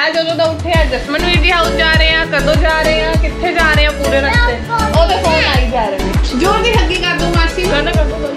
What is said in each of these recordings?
ਜਦੋਂ ਦਾ ਉੱਠਿਆ ਜਸਮਨ ਵੀਰ ਜੀ ਹਾਊਸ ਜਾ ਰਹੇ ਆ, ਕਦੋਂ ਜਾ ਰਹੇ ਆ, ਕਿੱਥੇ ਜਾ ਰਹੇ ਆ, ਪੂਰੇ ਰਸਤੇ ਉਹਦੇ ਫੋਨ ਆਈ ਜਾ ਰਹੇ ਨੇ। ਜੋਰ ਦੀ ਹੱਗੀ ਕਰ ਦੋ ਮਾਸੀ ਨੂੰ।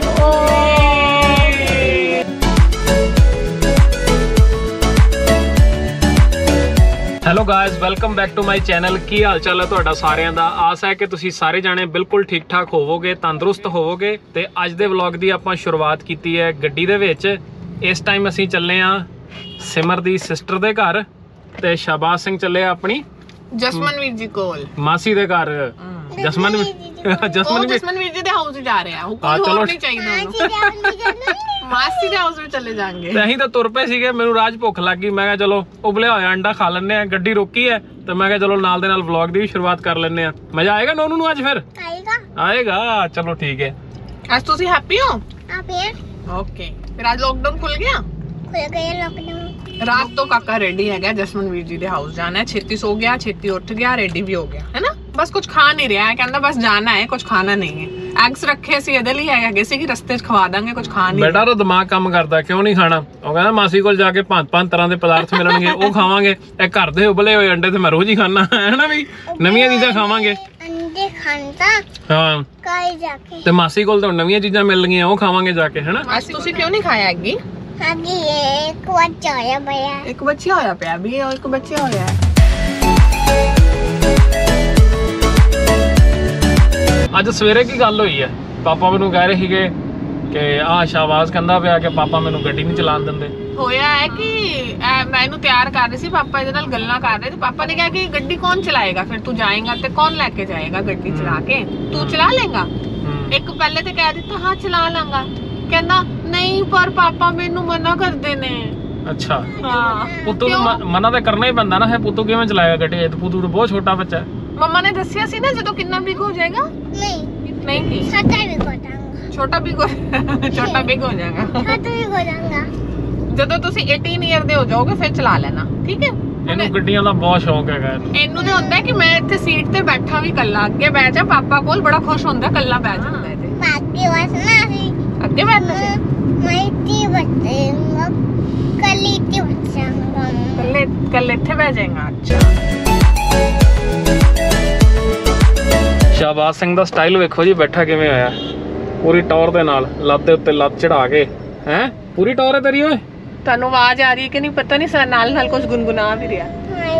Hello guys, welcome back to my channel. ਕੀ ਹਾਲ ਚਾਲ ਹੈ ਤੁਹਾਡਾ ਸਾਰਿਆਂ ਦਾ? ਆਸ ਹੈ ਕਿ ਤੁਸੀਂ ਸਾਰੇ ਜਾਣੇ ਬਿਲਕੁਲ ਠੀਕ ਠਾਕ ਹੋਵੋਗੇ, ਤੰਦਰੁਸਤ ਹੋਵੋਗੇ। ਤੇ ਅੱਜ ਦੇ ਵਲੌਗ ਦੀ ਆਪਾਂ ਸ਼ੁਰੂਆਤ ਕੀਤੀ ਹੈ ਗੱਡੀ ਦੇ ਵਿੱਚ। ਇਸ ਟਾਈਮ ਅਸੀਂ ਚੱਲੇ ਆ ਸਿਮਰ ਦੀ ਸਿਸਟਰ ਦੇ ਘਰ ਤੇ ਸ਼ਾਬਾਸ਼ ਸਿੰਘ ਚੱਲੇ ਆ ਆਪਣੀ ਜਸਮਨ ਵੀਰ ਜੀ ਕੋਲ, ਮਾਸੀ ਦੇ ਘਰ। ਜਸਮਨ ਵੀਰ ਜੀ ਦੇ ਹਾਊਸ ਜਾ ਰਹੇ ਆ। ਚਲੋ ਨਹੀਂ ਚਾਹੀਦਾ ਉਹਨੂੰ, ਮਾਸੀ ਦੇ ਹਾਊਸ ਵਿੱਚ ਚਲੇ ਜਾਣਗੇ। ਤੇ ਅਸੀਂ ਤਾਂ ਤੁਰ ਪਏ ਸੀਗੇ, ਮੈਨੂੰ ਰਾਜ ਭੁੱਖ ਲੱਗ ਗਈ। ਮੈਂ ਕਿਹਾ ਚਲੋ ਉਬਲਿਆ ਹੋਇਆ ਅੰਡਾ ਖਾ ਲੈਣੇ ਆ। ਗੱਡੀ ਰੋਕੀ ਹੈ ਤੇ ਮੈਂ ਕਿਹਾ ਚਲੋ ਨਾਲ ਦੇ ਨਾਲ ਵਲੌਗ ਦੀ ਵੀ ਸ਼ੁਰੂਆਤ ਕਰ ਲੈਣੇ ਆ। ਮਜ਼ਾ ਆਏਗਾ ਨੋਨੂ ਨੂੰ ਅੱਜ? ਫਿਰ ਆਏਗਾ। ਚਲੋ ਠੀਕ ਹੈ। ਅੱਜ ਤੁਸੀਂ ਹੈਪੀ ਹੋ? ਓਕੇ। ਫਿਰ ਅੱਜ ਲੋਕਡਾਊਨ ਖੁੱਲ ਗਿਆ? रात तो काका रेडी है जसमन वीर जी दे हाउस जाना है। छेती सो गया, छेती उठ गया, रेडी भी हो गया है ना। बस कुछ खा नहीं रहा है, कहता बस जाना है, कुछ खाना नहीं है। एग्स रखे सी इधर ही है कि रस्ते च खवा देंगे, कुछ खा नहीं। बेटा तो दिमाग काम करता, क्यों नहीं खाना? वो कहता मासी कोल जाके 5-5 तरह के पदार्थ मिलणगे, वो खावांगे। ए घर दे उबले हुए अंडे ते मैं रोज ही खाना है ना भी। नवीं चीज़ां खावांगे। हाँ ते मासी कोल तो नवीं चीज़ां मिल गईयां, वो खावांगे जाके, है ना। आज तुसीं क्यों नहीं खाया एग? एक बच्चा होया पिया भी, एक बच्चा होया है। ਅੱਜ ਸਵੇਰੇ ਕੀ ਗੱਲ ਹੋਈ ਹੈ? ਪਾਪਾ ਮੈਨੂੰ ਕਹਿ ਰਹੇ ਸੀਗੇ ਕਿ ਆਹ ਸ਼ਾਬਾਸ਼ ਕਹਿੰਦਾ ਪਿਆ ਕਿ ਪਾਪਾ ਮੈਨੂੰ ਗੱਡੀ ਨਹੀਂ ਚਲਾਉਣ ਦਿੰਦੇ। ਹੋਇਆ ਹੈ ਕਿ ਮੈਂ ਇਹਨੂੰ ਤਿਆਰ ਕਰ ਰਹੀ ਸੀ, ਪਾਪਾ ਇਹਦੇ ਨਾਲ ਗੱਲਾਂ ਕਰ ਰਹੇ ਤੇ ਪਾਪਾ ਨੇ ਕਿਹਾ ਕਿ ਗੱਡੀ ਕੌਣ ਚਲਾਏਗਾ, ਫਿਰ ਤੂੰ ਜਾਏਗਾ ਤੇ ਕੌਣ ਲੈ ਕੇ ਜਾਏਗਾ ਗੱਡੀ ਚਲਾ ਕੇ? ਤੂੰ ਚਲਾ ਲੇਗਾ? ਇੱਕ ਪਹਿਲੇ ਤੇ ਕਹਿ ਦਿੱਤਾ ਹਾਂ ਚਲਾ ਲਾਂਗਾ, ਕਹਿੰਦਾ ਨਹੀਂ ਪਰ ਪਾਪਾ ਮੈਨੂੰ ਮਨਾ ਕਰਦੇ ਨੇ। ਅੱਛਾ ਹਾਂ, ਪੁੱਤੂ ਨੂੰ ਮਨਾ ਤਾਂ ਕਰਨਾ ਹੀ ਪੈਂਦਾ ਨਾ। ਹੈ ਪੁੱਤੂ ਕਿਵੇਂ ਚਲਾਏਗਾ ਗੱਡੀ? ਇਹ ਪੁੱਤੂ ਤਾਂ ਬਹੁਤ ਛੋਟਾ ਬੱਚਾ ਹੈ। ਮੰਮਾ ਨੇ ਦੱਸਿਆ ਸੀ ਨਾ ਜਦੋਂ ਕਿੰਨਾ ਬਿਗ ਹੋ ਜਾਏਗਾ। ਨਹੀਂ ਛੋਟਾ ਬਿਗ ਹੋ ਜਾਏਗਾ। ਜਦੋਂ ਤੁਸੀਂ 18 ਇਅਰ ਦੇ ਹੋ ਜਾਓਗੇ ਫਿਰ ਚਲਾ ਲੈਣਾ, ਠੀਕ ਹੈ? ਇਹਨੂੰ ਗੱਡੀਆਂ ਦਾ ਬਹੁਤ ਸ਼ੌਂਕ ਹੈਗਾ। ਇਹਨੂੰ ਤੇ ਹੁੰਦਾ ਕਿ ਮੈਂ ਇੱਥੇ ਸੀਟ ਤੇ ਬੈਠਾ ਵੀ ਕੱਲਾ, ਅੱਗੇ ਬੈਠ ਜਾ ਪਾਪਾ ਕੋਲ, ਬੜਾ ਖੁਸ਼ ਹੁੰਦਾ ਕੱਲਾ ਬੈਠ ਜਾਂਦਾ। ਅੱਗੇ ਬੈਠਣਾ ਕੱਲੇ ਇੱਥੇ ਬਹਿ ਜਾਏਗਾ। ਅੱਛਾ ਸ਼ਾਬਾਸ਼ ਸਿੰਘ ਦਾ ਸਟਾਈਲ ਵੇਖੋ ਜੀ, ਬੈਠਾ ਕਿਵੇਂ ਹੋਇਆ ਪੂਰੀ ਟੌਰ ਦੇ ਨਾਲ, ਲੱਤ ਦੇ ਉੱਤੇ ਲੱਤ ਚੜਾ ਕੇ। ਹੈ ਪੂਰੀ ਟੌਰ ਹੈ ਤੇਰੀ। ਓਏ ਤੁਹਾਨੂੰ ਆਵਾਜ਼ ਆ ਰਹੀ ਹੈ ਕਿ ਨਹੀਂ ਪਤਾ ਨਹੀਂ, ਨਾਲ ਨਾਲ ਕੁਝ ਗੁਨਗੁਨਾ ਵੀ ਰਿਹਾ।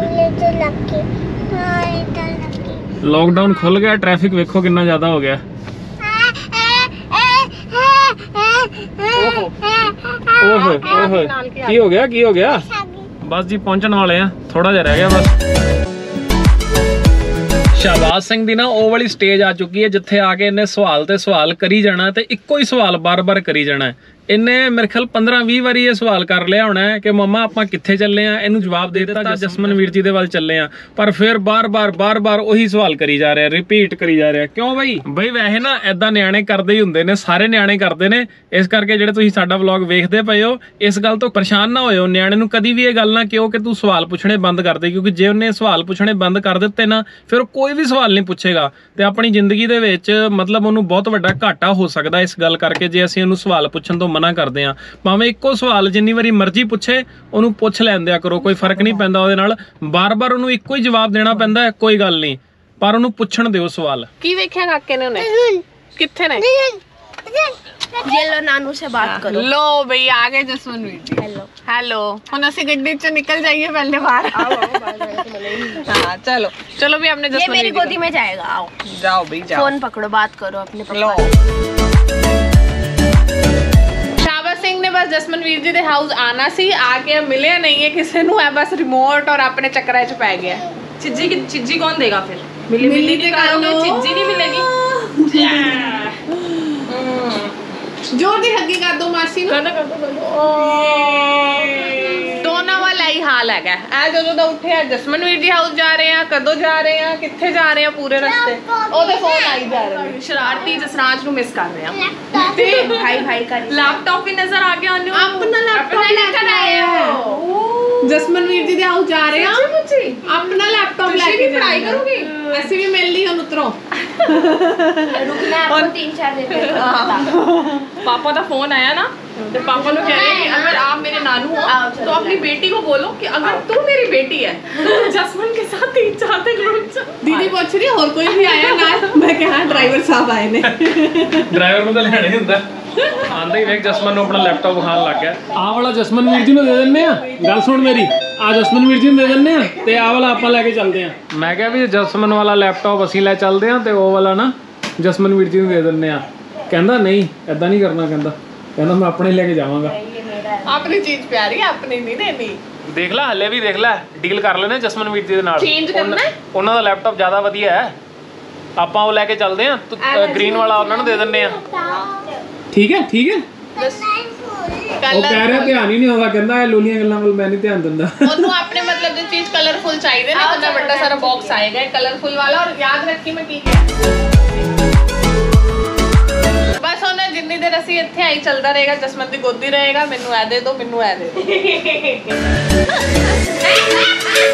ਲੋਕਡਾਊਨ ਖੁੱਲ ਗਿਆ, ਟ੍ਰੈਫਿਕ ਵੇਖੋ ਕਿੰਨਾ ਜ਼ਿਆਦਾ ਹੋ ਗਿਆ। ਕੀ ਹੋ ਗਿਆ? ਬਸ ਜੀ ਪਹੁੰਚਣ ਵਾਲੇ ਆ, ਥੋੜਾ ਜਿਹਾ ਰਹਿ ਗਿਆ ਬਸ। ਸ਼ਾਬਾਸ਼ ਸਿੰਘ ਦੀ ਨਾ ਉਹ ਵਾਲੀ ਸਟੇਜ ਆ ਚੁੱਕੀ ਹੈ ਜਿੱਥੇ ਆ ਕੇ ਇਹਨੇ ਸਵਾਲ ਤੇ ਸਵਾਲ ਕਰੀ ਜਾਣਾ ਤੇ ਇੱਕੋ ਹੀ ਸਵਾਲ ਬਾਰ-ਬਾਰ ਕਰੀ ਜਾਣਾ। ਇਹਨੇ ਮੇਰੇ ਖਿਆਲ 15-20 ਵਾਰੀ ਇਹ ਸਵਾਲ ਕਰ ਲਿਆ ਹੋਣਾ ਕਿ ਮੰਮਾ ਆਪਾਂ ਕਿੱਥੇ ਚੱਲੇ ਆ। ਇਹਨੂੰ ਜਵਾਬ ਦੇ ਦਿੱਤਾ ਜਸਮਨ ਵੀਰ ਜੀ ਦੇ ਵੱਲ ਚੱਲੇ ਆ, ਪਰ ਫਿਰ ਬਾਰ-ਬਾਰ ਉਹੀ ਸਵਾਲ ਕਰੀ ਜਾ ਰਿਹਾ, ਰਿਪੀਟ ਕਰੀ ਜਾ ਰਿਹਾ। ਕਿਉਂ ਬਈ ਵੈਸੇ ਨਾ ਏਦਾਂ ਨਿਆਣੇ ਕਰਦੇ ਹੀ ਹੁੰਦੇ ਨੇ, ਸਾਰੇ ਨਿਆਣੇ ਕਰਦੇ ਨੇ। ਇਸ ਕਰਕੇ ਜਿਹੜੇ ਤੁਸੀਂ ਸਾਡਾ ਵਲੌਗ ਵੇਖਦੇ ਪਏ ਹੋ, ਇਸ ਗੱਲ ਤੋਂ ਪਰੇਸ਼ਾਨ ਨਾ ਹੋਇਓ। ਨਿਆਣੇ ਨੂੰ ਕਦੀ ਵੀ ਇਹ ਗੱਲ ਨਾ ਕਿਹੋ ਕਿ ਤੂੰ ਸਵਾਲ ਪੁੱਛਣੇ ਬੰਦ ਕਰ ਦੇ, ਕਿਉਂਕਿ ਜੇ ਉਹਨੇ ਸਵਾਲ ਪੁੱਛਣੇ ਬੰਦ ਕਰ ਦਿੱਤੇ ਨਾ, ਫਿਰ ਕੋਈ ਵੀ ਸਵਾਲ ਨਹੀਂ ਪੁੱਛੇਗਾ ਤੇ ਆਪਣੀ ਜ਼ਿੰਦਗੀ ਦੇ ਵਿੱਚ ਮਤਲਬ ਉਹਨੂੰ ਬਹੁਤ ਵੱਡਾ ਘਾਟਾ ਹੋ ਸਕਦਾ ਇਸ ਗੱਲ ਕਰਕੇ, ਜੇ ਅਸੀਂ ਉਹਨੂੰ ਸਵਾਲ ਪੁੱਛਣ ਤੋਂ ਮਨਾ ਕਰਦੇ ਹਾਂ। ਭਾਵੇਂ ਇੱਕੋ ਸਵਾਲ ਜਿੰਨੀ ਵਾਰੀ ਮਰਜ਼ੀ ਪੁੱਛੇ, ਉਹਨੂੰ ਪੁੱਛ ਲੈਂਦਿਆ ਕਰੋ, ਕੋਈ ਫਰਕ ਨਹੀਂ ਪੈਂਦਾ ਉਹਦੇ ਨਾਲ। ਬਾਰ-ਬਾਰ ਉਹਨੂੰ ਇੱਕੋ ਹੀ ਜਵਾਬ ਦੇਣਾ ਪੈਂਦਾ ਹੈ, ਕੋਈ ਗੱਲ ਨਹੀਂ, ਪਰ ਉਹਨੂੰ ਪੁੱਛਣ ਦਿਓ ਸਵਾਲ। ਕੀ ਵੇਖਿਆ ਕਾਕੇ ਨੇ? ਉਹਨੇ ਕਿੱਥੇ ਨੇ? ये लो नानू से बात करो। लो भई आ गए जसमन वीर जी। हेलो ਹੁਣ ਅਸੀਂ ਗੱਡੀ ਚ ਨਿਕਲ ਜਾਈਏ पहले बाहर। हाँ चलो भी हमने ये मेरी गोदी में जाएगा। आओ जाओ भाई जाओ, फोन पकड़ो, बात करो अपने लो। शाबाश सिंह ने बस जसमन वीर जी दे हाउस आना सी, आके मिले नहीं है किसी ਨੂੰ, है बस रिमोट और अपने चक्करां ਚ पै गया। चिज्जी कौन देगा फिर? मिली ते करोगे, चिज्जी नहीं मिलेगी। जोर दी हग्गी कर दो मासी ਨੂੰ। ਦੋਨਾਂ ਵਾਲਾ ਹੀ ਹਾਲ ਹੈਗਾ। ਐ ਜਦੋਂ ਦਾ ਉੱਠਿਆ ਜਸਮਨ ਵੀਰ ਜੀ ਹਾਊਸ ਜਾ ਰਹੇ ਆ, ਕਦੋਂ ਜਾ ਰਹੇ ਆ, ਕਿੱਥੇ ਜਾ ਰਹੇ ਆ, ਪੂਰੇ ਰਸਤੇ ਉਹਦੇ ਫੋਨ ਆਈ ਜਾ ਰਹੇ ਨੇ। ਸ਼ਰਾਰਤੀ ਜਸਰਾਜ ਨੂੰ ਮਿਸ ਕਰ ਰਹੇ ਆ ਤੇ ਭਾਈ का लैपटॉप भी नजर आ गया। अपना लैपटॉप लेकर आए हो? जसमन वीर जी दे हाउस जा रहे हैं, अपना लैपटॉप लैपटॉप लेके पढ़ाई करोगी ऐसे भी मिल ली हम उतरो रुकना है आपको 3-4 दिन पापा का फोन आया ना तो पापा लोग कह रहे हैं कि अगर आप मेरे नानू हो तो अपनी बेटी को बोलो कि अगर तू मेरी बेटी है जसमन के साथ 3-4 दिन रुक जा। दीदी पूछ रही है और कोई भी आया ना मैं कहा ड्राइवर साहब आए ने ਡਰਾਈਵਰ ਨੂੰ ਤਾਂ ਲੈਣਾ ਹੀ ਹੁੰਦਾ ਆਂਦਾ ਹੀ ਵੇਖ ਜਸਮਨ ਨੂੰ ਆਪਣਾ ਲੈਪਟਾਪ ਵਿਖਾਉਣ ਲੱਗ ਗਿਆ ਆਹ ਵਾਲਾ ਜਸਮਨ ਵੀਰ ਜੀ ਨੂੰ ਦੇ ਦਿੰਨੇ ਆ ਗੱਲ ਸੁਣ ਮੇਰੀ ਆ ਜਸਮਨ ਵੀਰ ਜੀ ਨੂੰ ਦੇ ਦਿੰਨੇ ਆ ਤੇ ਆਹ ਵਾਲਾ ਆਪਾਂ ਲੈ ਕੇ ਚੱਲਦੇ ਆ ਮੈਂ ਕਿਹਾ ਵੀ ਜਸਮਨ ਵਾਲਾ ਲੈਪਟਾਪ ਅਸੀਂ ਲੈ ਚੱਲਦੇ ਆ ਤੇ ਉਹ ਵਾਲਾ ਨਾ ਜਸਮਨ ਵੀਰ ਜੀ ਨੂੰ ਦੇ ਦਿੰਨੇ ਆ ਕਹਿੰਦਾ ਨਹੀਂ ਐਦਾਂ ਨਹੀਂ ਕਰਨਾ ਕਹਿੰਦਾ ਮੈਂ ਆਪਣੇ ਲੈ ਕੇ ਜਾਵਾਂਗਾ अपनी चीज प्यारी है अपनी नहीं देनी ਦੇਖ ਲੈ ਹੱਲੇ ਵੀ ਦੇਖ ਲੈ ਡੀਲ ਕਰ ਲੈਣੇ ਜਸਮਨ ਵੀਰ ਜੀ ਦੇ ਨਾਲ चेंज करना है ਉਹਨਾਂ ਦਾ ਲੈਪਟਾਪ ਜ਼ਿਆਦਾ ਵਧੀਆ ਹੈ ਆਪਾਂ ਉਹ ਲੈ ਕੇ ਚੱਲਦੇ ਆ ਗ੍ਰੀਨ ਵਾਲਾ ਉਹਨਾਂ ਨੂੰ ਦੇ ਦਿੰਨੇ ਆ ਠੀਕ ਹੈ बस ਉਹ ਕਹਿ ਰਿਹਾ ਧਿਆਨ ਹੀ ਨਹੀਂ ਆਉਂਦਾ ਕਹਿੰਦਾ ਇਹ ਲੋਲੀਆਂ ਗੱਲਾਂ ਵੱਲ ਮੈਂ ਨਹੀਂ ਧਿਆਨ ਦਿੰਦਾ ਉਹਨੂੰ ਆਪਣੇ ਮਤਲਬ ਦੀ ਚੀਜ਼ ਕਲਰਫੁਲ ਚਾਹੀਦੀ ਨਾ ਬੰਦਾ ਵੱਡਾ ਸਾਰਾ ਬਾਕਸ ਆਏਗਾ ਕਲਰਫੁਲ ਵਾਲਾ ਔਰ ਯਾਦ ਰੱਖੀ ਮੈਂ ਕੀ ਕਿਹਾ ਬਸ ਉਹਨੇ ਜਿੰਨੀ ਦੇਰ ਅਸੀਂ ਇੱਥੇ ਆਈ ਚੱਲਦਾ ਰਹੇਗਾ ਜਸਮਨ ਦੀ ਗੋਦੀ ਰਹੇਗਾ ਮੈਨੂੰ ਐ ਦੇ ਦੋ ਮੈਨੂੰ ਐ ਦੇ ਦੋ